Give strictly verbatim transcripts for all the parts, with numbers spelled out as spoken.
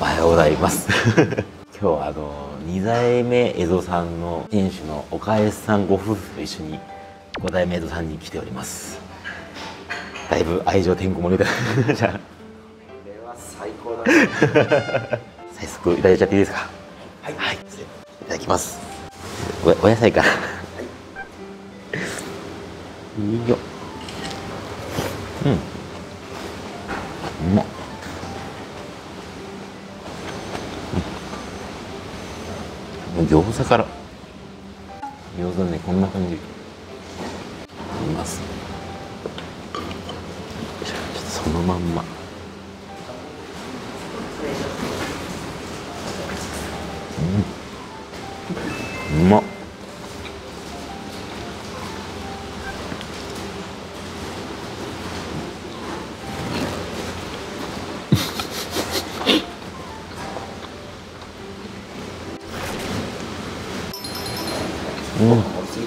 おはようございます今日はあのに代目江戸さんの店主の岡江さんご夫婦と一緒にご代目江戸さんに来ております。だいぶ愛情てんこ盛りだじゃあこれは最高だね早速いただいちゃっていいですか。はい、はい、いただきます。 お, お野菜からはい、いいよ。うん、うまっ。餃子から餃子ね、こんな感じいます。ちょっとそのまんまうん、うまっ。うん、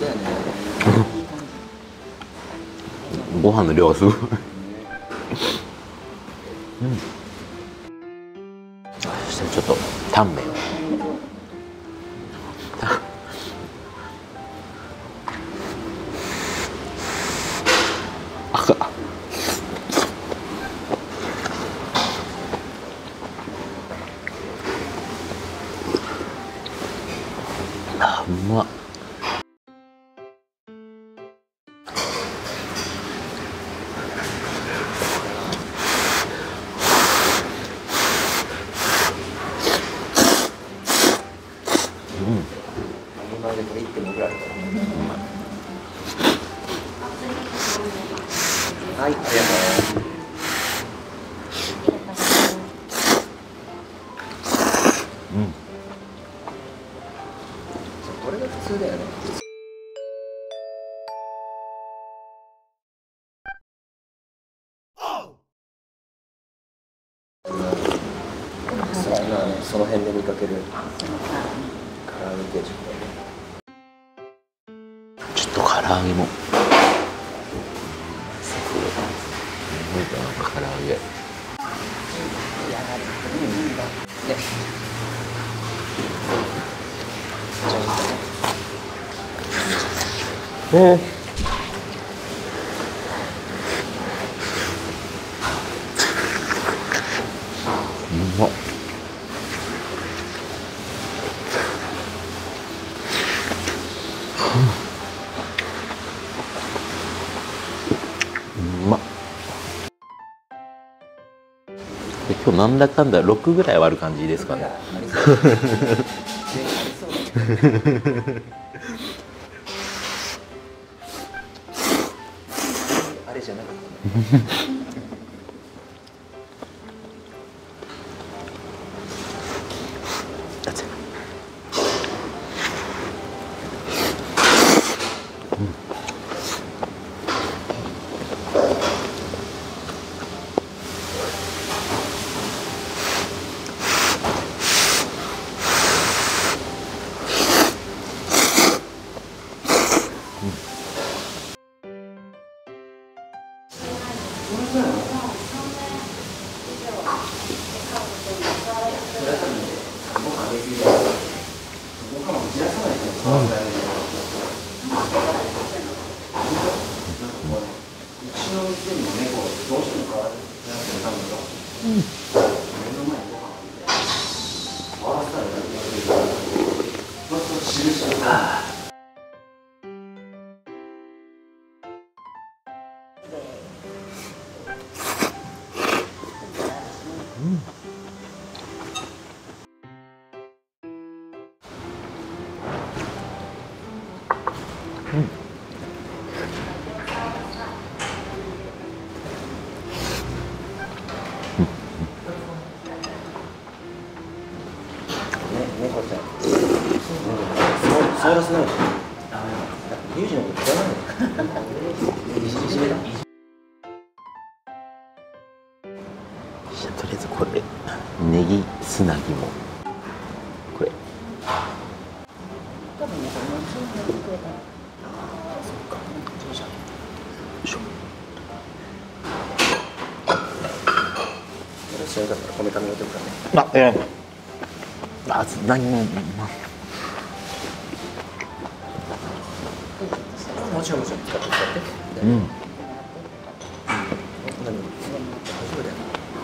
ご飯の量がすごいうん、そしてちょっとタンメン赤あ、うまっ。はい、ありがとう。うん。これが普通だよね。その辺で見かける唐揚げ定食。ちょっと唐揚げも。唐揚げ。えー、うまっ。うまっ。今日なんだかんだろくぐらいはある感じですかね。あれじゃなかったね。うん、猫ちゃん。ソーラスなの。リュウジのこと知らないの。いじめだ。とりあえずこれネギ砂肝これ。多分ね、これもちろんくれた。そっか。よいしょ。よろししよかったらこめかみ置いておくからね。 あ、ええ。あ、何も、ま、 もちろんもちろん使って使って。 うん。 何？大丈夫だよ。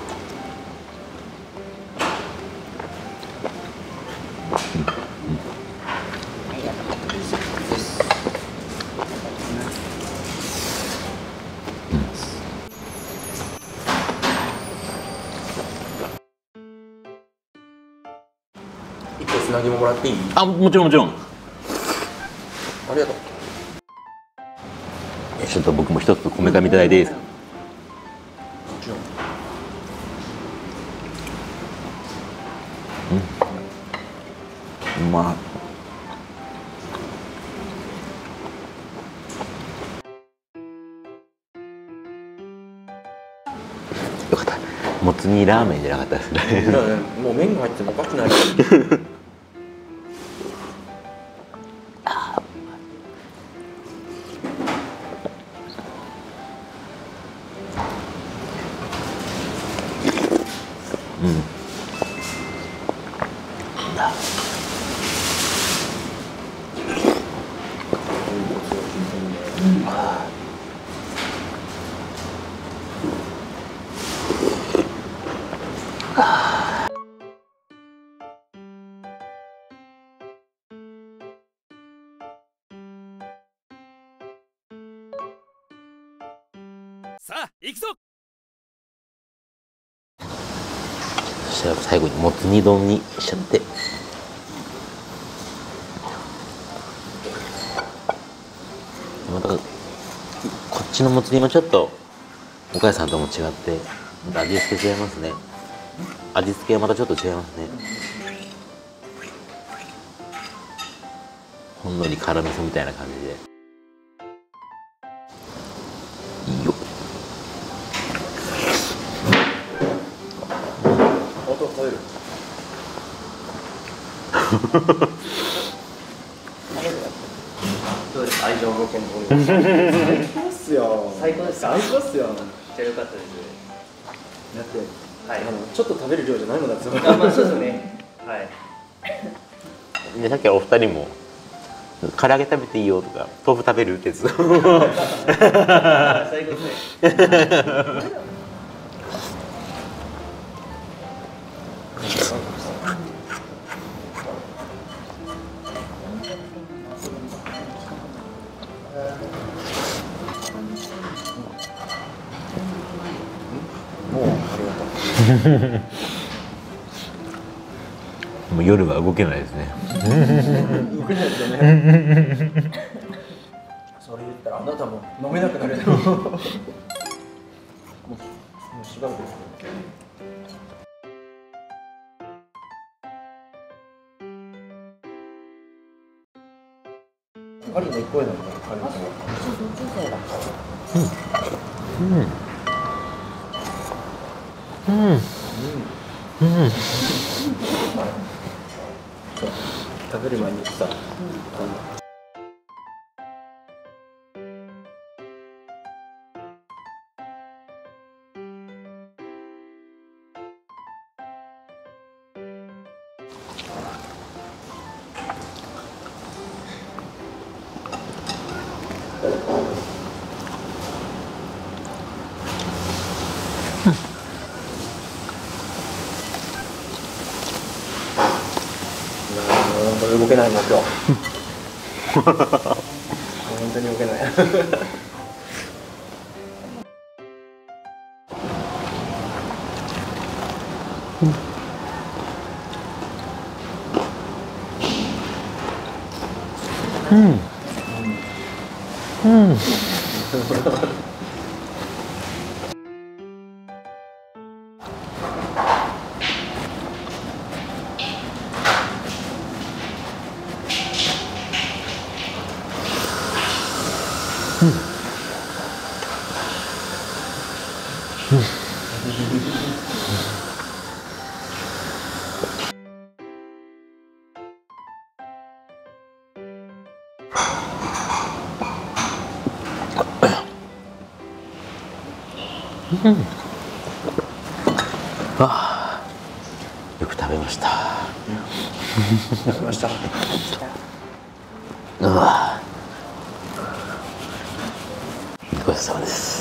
一個つなぎももらっていい？ あ、もちろんもちろん。 ありがとう。 ちょっと僕も一つこめかみいただいていいですか。 もちろん。 うん。うまい。よかった。もつ煮ラーメンじゃなかったですね。 もう麺が入ってもおかしくない。 うん。 さあ行くぞ。 そしたら最後にもつ煮丼にしちゃって。またこっちのもつ煮もちょっと岡谷さんとも違ってまた味付け違いますね。味付けはまたちょっと違いますね。ほんのり辛味噌みたいな感じでいいよ。 音食べる。どうですか、愛情の件も。最高っすよ。最高です。最高っすよ。めっちゃ良かったです。だって、はい、あのちょっと食べる量じゃないもんだって。あ、まあそうですね。はい。 でさっきはお二人も唐揚げ食べていいよとか豆腐食べるってやつ。 最高ですね。もうありがとう。 もう夜は動けないですね。 動けないですよね。それ言ったらあなたも飲めなくなるよ。もうもうしばらくですね。カリの一個上なんだ。カリの。 うん。うん。うん。うん。 食べる前にさ、動けないもん今日。本当に動けない。 うん。うん。うん。ああ。 食べました。 食べました。 うわ、ごちそうさまです。